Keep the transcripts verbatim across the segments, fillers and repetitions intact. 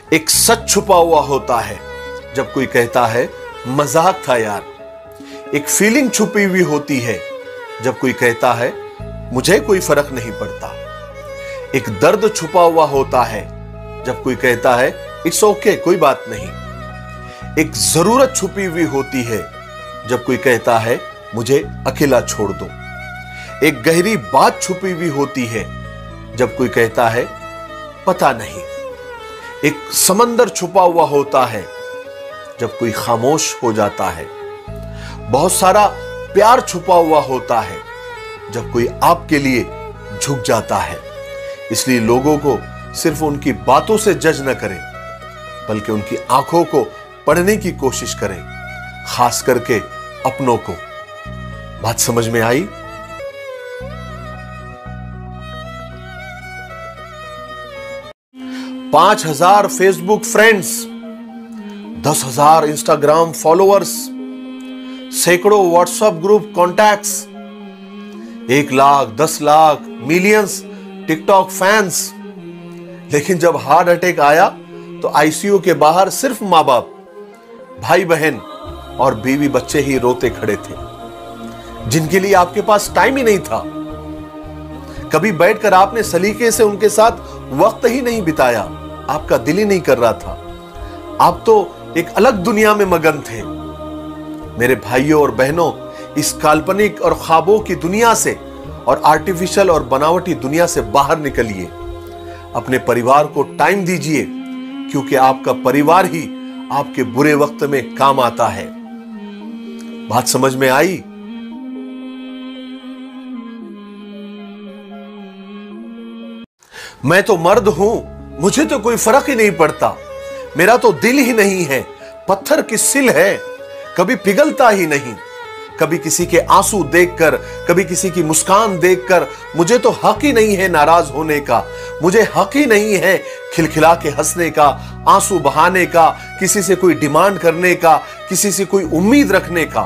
एक सच छुपा हुआ होता है जब कोई कहता है मजाक था यार। एक फीलिंग छुपी हुई होती है जब कोई कहता है मुझे कोई फर्क नहीं पड़ता। एक दर्द छुपा हुआ होता है जब कोई कहता है इट्स ओके, कोई बात नहीं। एक जरूरत छुपी हुई होती है जब कोई कहता है मुझे अकेला छोड़ दो। एक गहरी बात छुपी हुई होती है जब कोई कहता है पता नहीं। एक समंदर छुपा हुआ होता है जब कोई खामोश हो जाता है। बहुत सारा प्यार छुपा हुआ होता है जब कोई आपके लिए झुक जाता है। इसलिए लोगों को सिर्फ उनकी बातों से जज न करें, बल्कि उनकी आंखों को पढ़ने की कोशिश करें, खास करके अपनों को। बात समझ में आई? पांच हजार फेसबुक फ्रेंड्स, दस हजार इंस्टाग्राम फॉलोअर्स, सैकड़ों व्हाट्सएप ग्रुप कॉन्टैक्ट्स, एक लाख, दस लाख, मिलियंस टिकटॉक फैंस। लेकिन जब हार्ट अटैक आया तो आईसीयू के बाहर सिर्फ मां बाप, भाई बहन और बीवी बच्चे ही रोते खड़े थे, जिनके लिए आपके पास टाइम ही नहीं था। कभी बैठकर आपने सलीके से उनके साथ वक्त ही नहीं बिताया, आपका दिल ही नहीं कर रहा था। आप तो एक अलग दुनिया में मगन थे। मेरे भाइयों और बहनों, इस काल्पनिक और ख्वाबों की दुनिया से और आर्टिफिशियल और बनावटी दुनिया से बाहर निकलिए। अपने परिवार को टाइम दीजिए, क्योंकि आपका परिवार ही आपके बुरे वक्त में काम आता है। बात समझ में आई? मैं तो मर्द हूं, मुझे तो कोई फर्क ही नहीं पड़ता। मेरा तो दिल ही नहीं है, पत्थर की सिल है, कभी पिघलता ही नहीं। कभी किसी के आंसू देखकर, कभी किसी की मुस्कान देखकर मुझे तो हक ही नहीं है नाराज होने का। मुझे हक ही नहीं है खिलखिला के हंसने का, आंसू बहाने का, किसी से कोई डिमांड करने का, किसी से कोई उम्मीद रखने का।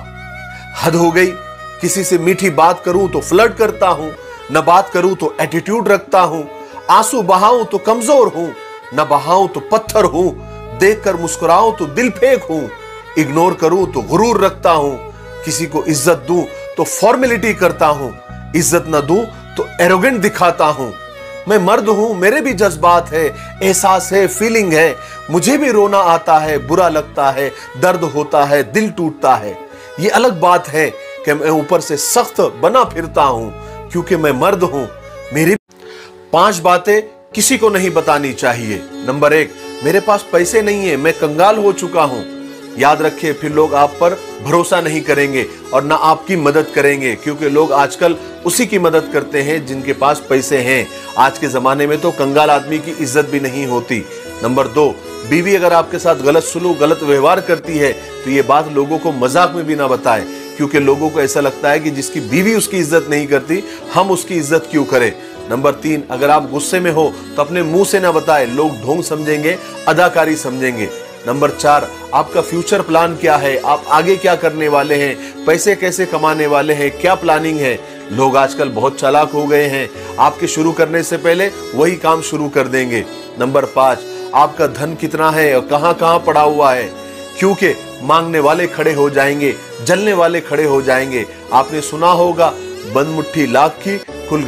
हद हो गई। किसी से मीठी बात करूं तो फ्लर्ट करता हूं, न बात करूं तो एटीट्यूड रखता हूं। आंसू बहाऊं तो कमजोर हूं, न बहाऊं तो पत्थर हूं। देखकर मुस्कुराऊं तो दिल फेंक हूं, इग्नोर करूं तो गुरूर रखता हूं। किसी को इज्जत दूं तो फॉर्मेलिटी करता हूं, इज्जत न दूं तो एरोगेंट दिखाता हूं। मैं मर्द हूं, मेरे भी जज्बात है, एहसास है, फीलिंग है। मुझे भी रोना आता है, बुरा लगता है, दर्द होता है, दिल टूटता है। ये अलग बात है कि मैं ऊपर से सख्त बना फिरता हूं, क्योंकि मैं मर्द हूं। मेरी पांच बातें किसी को नहीं बतानी चाहिए। नंबर एक, मेरे पास पैसे नहीं है, मैं कंगाल हो चुका हूं। याद रखिए, फिर लोग आप पर भरोसा नहीं करेंगे और ना आपकी मदद करेंगे, क्योंकि लोग आजकल उसी की मदद करते हैं जिनके पास पैसे हैं। आज के जमाने में तो कंगाल आदमी की इज्जत भी नहीं होती। नंबर दो, बीवी अगर आपके साथ गलत सुलूक, गलत व्यवहार करती है तो ये बात लोगों को मजाक में भी ना बताए, क्योंकि लोगों को ऐसा लगता है कि जिसकी बीवी उसकी इज्जत नहीं करती, हम उसकी इज्जत क्यों करें। नंबर तीन, अगर आप गुस्से में हो तो अपने मुंह से ना बताए, लोग ढोंग समझेंगे, अदाकारी समझेंगे। नंबर चार, आपका फ्यूचर प्लान क्या है, आप आगे क्या करने वाले हैं, पैसे कैसे कमाने वाले हैं, क्या प्लानिंग है। लोग आजकल बहुत चालाक हो गए हैं, आपके शुरू करने से पहले वही काम शुरू कर देंगे। नंबर पांच, आपका धन कितना है और कहां कहां पड़ा हुआ है, क्योंकि मांगने वाले खड़े हो जाएंगे, जलने वाले खड़े हो जाएंगे। आपने सुना होगा, बंद मुट्ठी लाख की खुल गई।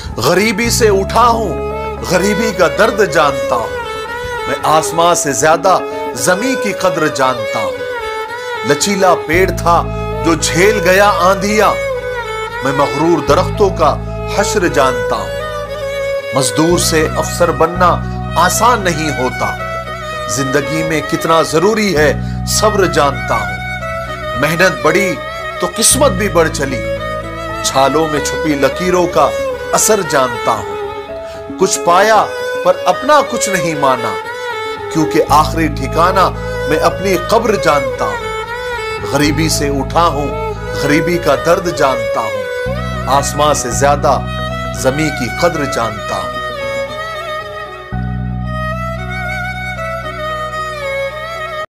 गरीबी से उठा हूं, गरीबी का दर्द जानता हूं। मैं आसमां से ज्यादा जमी की कद्र जानता हूं। लचीला पेड़ था जो झेल गया आंधिया, मैं मगरूर दरख्तों का हश्र जानता हूं। मजदूर से अफसर बनना आसान नहीं होता, जिंदगी में कितना जरूरी है सब्र जानता हूं। मेहनत बढ़ी तो किस्मत भी बढ़ चली, छालों में छुपी लकीरों का असर जानता हूं। कुछ पाया पर अपना कुछ नहीं माना, क्योंकि आखिरी ठिकाना मैं अपनी कब्र जानता हूं। गरीबी से उठा हूं, गरीबी का दर्द जानता हूं। आसमां से ज्यादा जमी की कद्र जानता हूं।